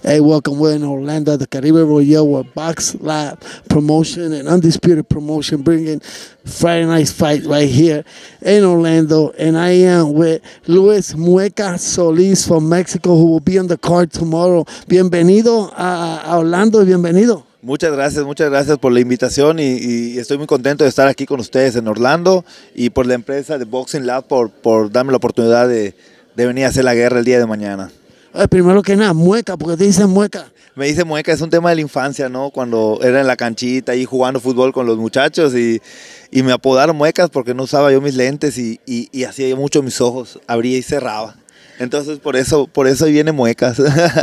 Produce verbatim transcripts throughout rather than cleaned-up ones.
Hey, welcome. We're in Orlando, the Caribe Royale, with Box Lab Promotion and Undisputed Promotion, bringing Friday Night's Fight right here in Orlando. And I am with Luis Mueca Solis from Mexico, who will be on the card tomorrow. Bienvenido a, a Orlando, bienvenido. Muchas gracias, muchas gracias por la invitación y, y estoy muy contento de estar aquí con ustedes en Orlando y por la empresa de Boxing Lab por, por darme la oportunidad de, de venir a hacer la guerra el día de mañana. Eh, primero que nada, Mueca, porque te dicen Mueca. Me dice Mueca, es un tema de la infancia, ¿no? Cuando era en la canchita ahí jugando fútbol con los muchachos y, y me apodaron Muecas porque no usaba yo mis lentes y, y, y hacía mucho mis ojos, abría y cerraba. Entonces por eso, por eso ahí viene Muecas.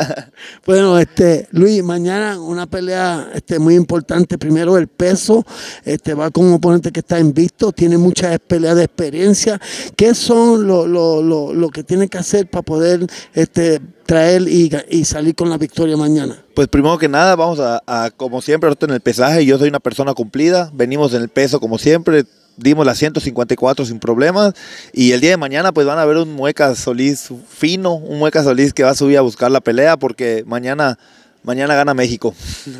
Bueno, este, Luis, mañana una pelea este, muy importante. Primero el peso, este, va con un oponente que está invicto, tiene muchas peleas de experiencia. ¿Qué son lo, lo, lo, lo que tiene que hacer para poder este, traer y, y salir con la victoria mañana? Pues primero que nada vamos a, a como siempre, ahorita en el pesaje, yo soy una persona cumplida, venimos en el peso como siempre, dimos las ciento cincuenta y cuatro sin problemas y el día de mañana pues van a ver un Mueca Solís fino, un Mueca Solís que va a subir a buscar la pelea porque mañana, mañana gana México.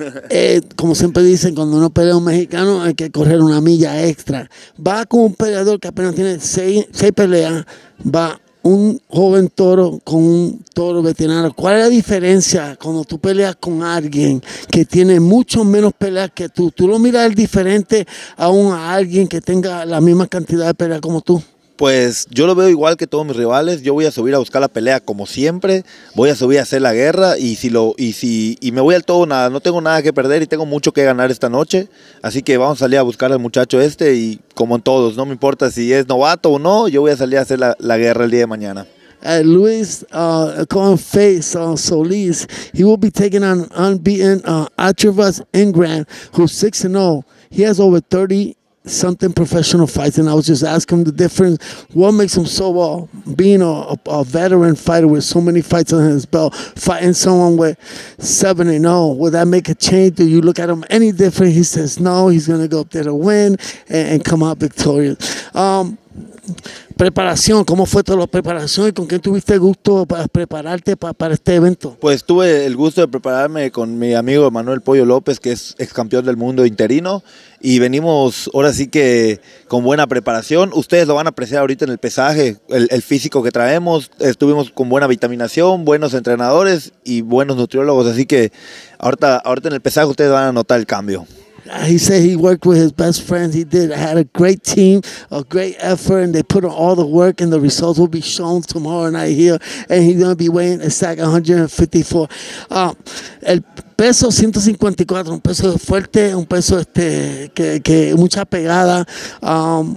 Eh, como siempre dicen, cuando uno pelea a un mexicano hay que correr una milla extra. Va con un peleador que apenas tiene seis, seis peleas, va un joven toro con un toro veterano. ¿Cuál es la diferencia cuando tú peleas con alguien que tiene mucho menos peleas que tú? ¿Tú lo miras diferente aún a alguien que tenga la misma cantidad de peleas como tú? Pues yo lo veo igual que todos mis rivales, yo voy a subir a buscar la pelea como siempre, voy a subir a hacer la guerra y si lo y si y me voy al todo nada, no tengo nada que perder y tengo mucho que ganar esta noche, así que vamos a salir a buscar al muchacho este y como en todos, no me importa si es novato o no, yo voy a salir a hacer la, la guerra el día de mañana. Uh, Luis uh, con face uh, Solis, he will be taking on unbeaten uh, Atrivas Ingram, who's six and oh. He has over thirty something professional fights, and I was just asking him the difference. What makes him so well, being a, a, a veteran fighter with so many fights on his belt, fighting someone with seven and oh? Will that make a change? Do you look at him any different? He says no, he's going to go up there to win and, and come out victorious. Um, Preparación, ¿cómo fue toda la preparación y con quién tuviste el gusto para prepararte para, para este evento? Pues tuve el gusto de prepararme con mi amigo Manuel Pollo López, que es ex campeón del mundo interino, y venimos ahora sí que con buena preparación. Ustedes lo van a apreciar ahorita en el pesaje, el, el físico que traemos, estuvimos con buena vitaminación, buenos entrenadores y buenos nutriólogos, así que ahorita, ahorita en el pesaje ustedes van a notar el cambio. He said he worked with his best friends. He did. Had a great team, a great effort, and they put in all the work, and the results will be shown tomorrow night here. And he's going to be weighing exactly one fifty-four. Uh, el peso ciento cincuenta y cuatro, un peso fuerte, un peso este que, que mucha pegada. Um,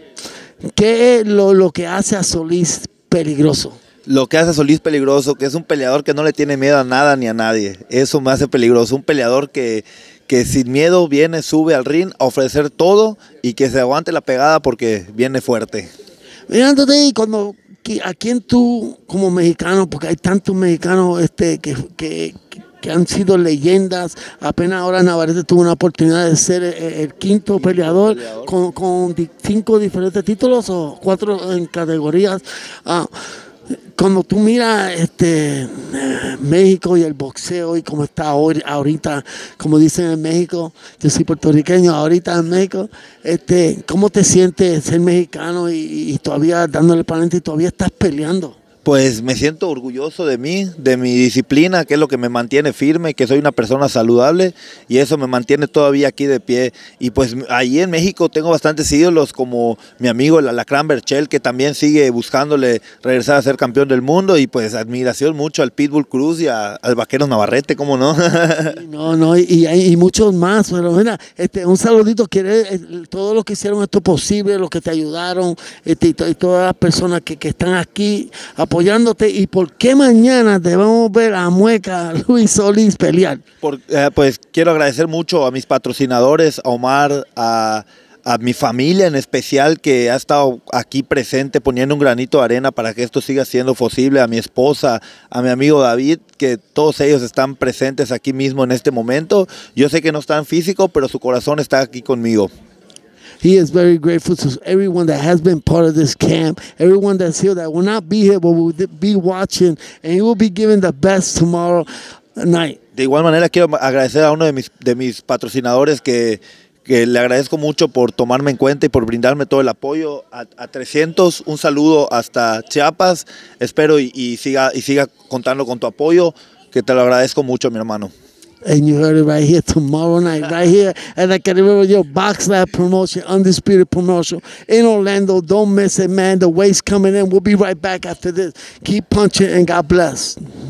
¿Qué es lo, lo que hace a Solís peligroso? Lo que hace a Solís peligroso, que es un peleador que no le tiene miedo a nada ni a nadie. Eso me hace peligroso. Un peleador que, que sin miedo viene, sube al ring a ofrecer todo y que se aguante la pegada porque viene fuerte. Mirándote, y cuando a quién tú como mexicano, porque hay tantos mexicanos este, que, que, que han sido leyendas, apenas ahora Navarrete tuvo una oportunidad de ser el, el quinto peleador, peleador. Con, con cinco diferentes títulos o cuatro en categorías. Uh, Cuando tú miras este, México y el boxeo y cómo está ahorita, como dicen en México, yo soy puertorriqueño, ahorita en México, este, ¿cómo te sientes ser mexicano y, y todavía dándole para adelante y todavía estás peleando? Pues me siento orgulloso de mí, de mi disciplina, que es lo que me mantiene firme, que soy una persona saludable y eso me mantiene todavía aquí de pie. Y pues ahí en México tengo bastantes ídolos como mi amigo el Alacrán Berchel, que también sigue buscándole regresar a ser campeón del mundo, y pues admiración mucho al Pitbull Cruz y a, al Vaquero Navarrete, ¿cómo no? No, no, y hay y muchos más. Pero mira, este, un saludito, quiere todos los que hicieron esto posible, los que te ayudaron, este, y, to, y todas las personas que, que están aquí apoyándote. ¿Y por qué mañana debemos ver a Mueca Luis Solís pelear? Por, eh, pues quiero agradecer mucho a mis patrocinadores, a Omar, a, a mi familia en especial, que ha estado aquí presente poniendo un granito de arena para que esto siga siendo posible, a mi esposa, a mi amigo David, que todos ellos están presentes aquí mismo en este momento. Yo sé que no están físico, pero su corazón está aquí conmigo. He is very grateful to everyone that has been part of this camp, everyone that's here that will not be here but will be watching, and he will be giving the best tomorrow. night. De igual manera quiero agradecer a uno de mis, de mis patrocinadores que, que le agradezco mucho por tomarme en cuenta y por brindarme todo el apoyo. A, a trescientos, un saludo hasta Chiapas. Espero y, y, siga, y siga contando con tu apoyo, que te lo agradezco mucho, mi hermano. And you heard it right here tomorrow night, right here at the Academy, your Box Lab promotion, Undisputed promotion in Orlando. Don't miss it, man. The weight's coming in. We'll be right back after this. Keep punching and God bless.